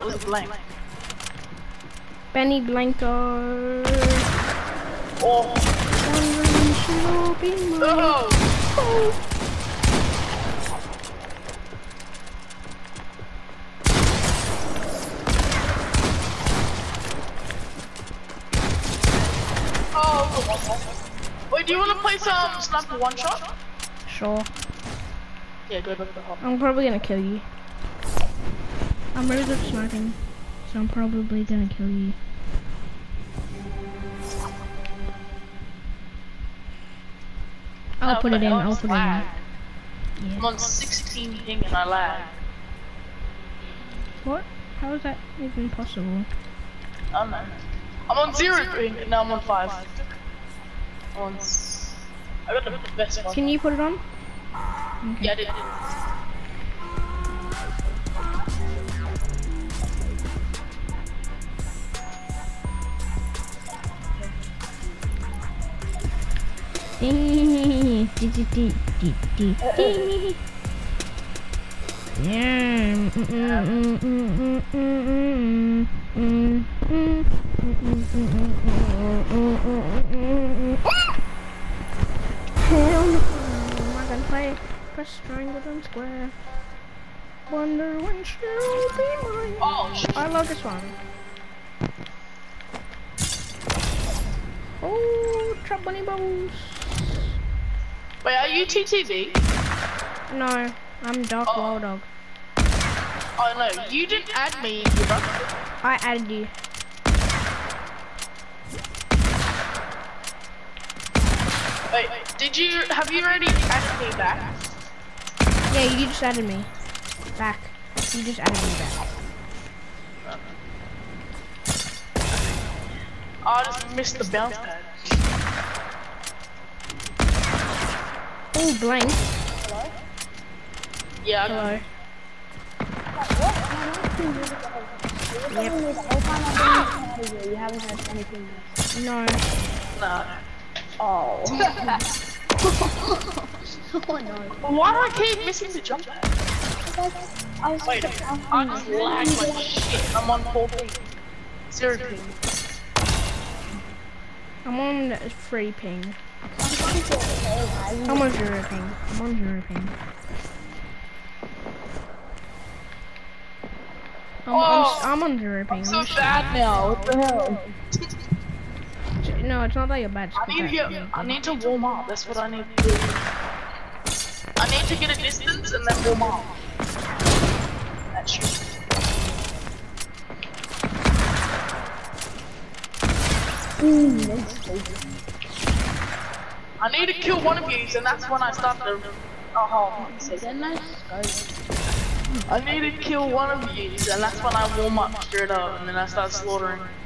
was it blank? Benny Blanco. Oh. Wondering she'll be mine. Oh. Oh. Wait, do you want to play some sniper one shot? Sure. Yeah, go back to the hop. I'm probably gonna kill you. I'm really good at sniping, so I'm probably gonna kill you. I'll put it in, I'll put it in. Yeah. Yeah. I'm on 16 ping and I lag. What? How is that even possible? I don't know. I'm on 0 ping and now I'm on 5. I got the best one. Can you put it on? Okay. Yeah, I did. Am I gonna play? Press triangle and square. Wonder when she'll be mine. Oh, shit. I love this one. Oh, trap bunny bubbles. Wait, are you TTV? No, I'm Dark Wild Dog. Oh no, you didn't add me, you bro. I added you. Wait, have you already added me back? Yeah, you just added me back. You just added me back. Oh, I just missed the bounce pad. Oh, blank. Hello? Yeah, Hello. Yep. You haven't heard anything else. No. no. Oh. Oh no. Why do I keep missing the jump pad? I was Wait, I just lag like shit. I'm on 4 ping. 0 ping. I'm on 3 ping. I'm I'm on 0 ping. I'm on 0 ping. I'm on 0 ping. I'm so bad now. What the hell? No, it's not that you're bad. I need to warm up. That's what I need to do. I need to get a distance and then warm up. That's true. I need to kill one of you, and that's when I start to. I need to kill one of you, and that's when I warm up straight up, and then I start slaughtering.